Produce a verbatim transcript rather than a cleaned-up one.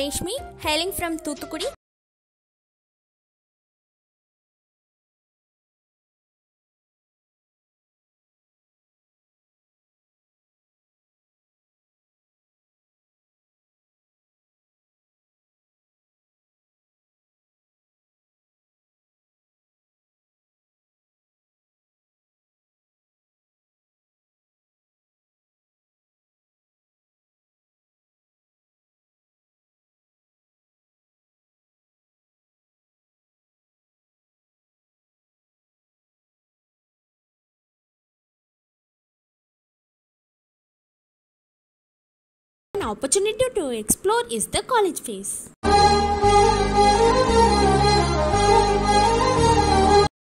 Reshmi, hailing from Thuthukudi. An opportunity to explore is the college phase.